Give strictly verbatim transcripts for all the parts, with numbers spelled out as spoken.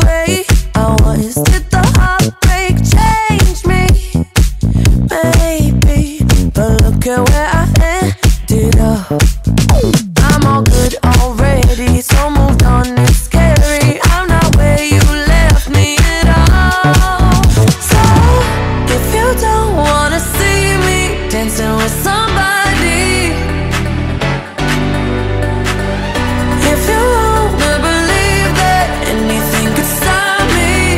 way I was? Did the heartbreak change me? Maybe, but look at where I ended up. I'm all good already, so moved on, it's scary. I'm not where you left me at all. So, if you don't wanna see me dancing with somebody, if you wanna believe that anything could stop me,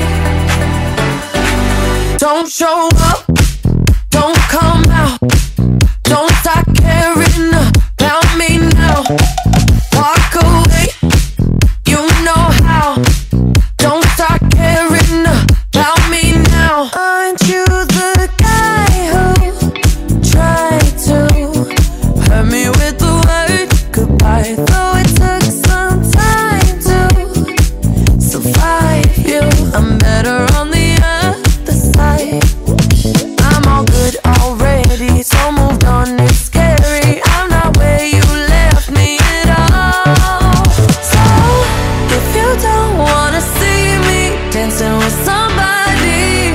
don't show up, don't come out, don't start caring about me now. Walk away, you know how. Don't start caring about me now. Aren't you the guy who tried to hurt me with the word goodbye? Though it took some time to survive you, I'm better on the other side. I'm all good already, so moved on, it's scary. I'm not where you left me at all. So, if you don't wanna see me dancing with somebody,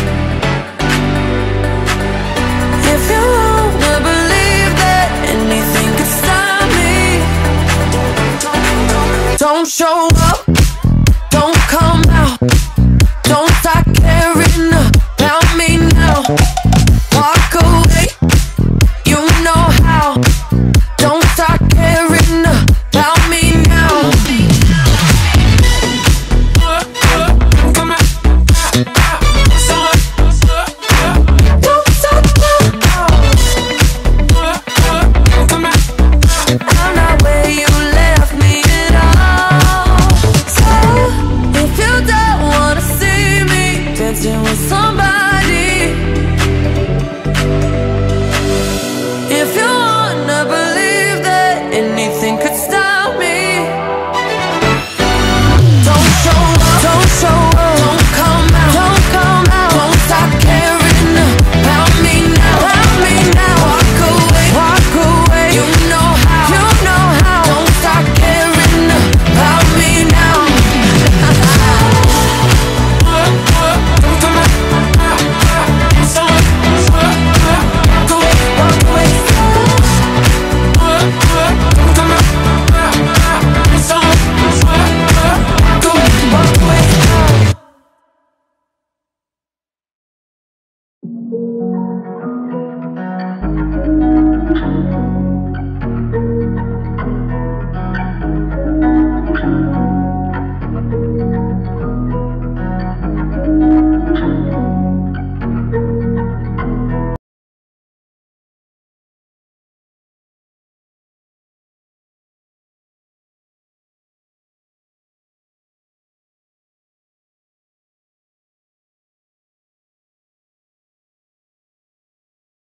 if you wanna believe that anything could stop me, don't show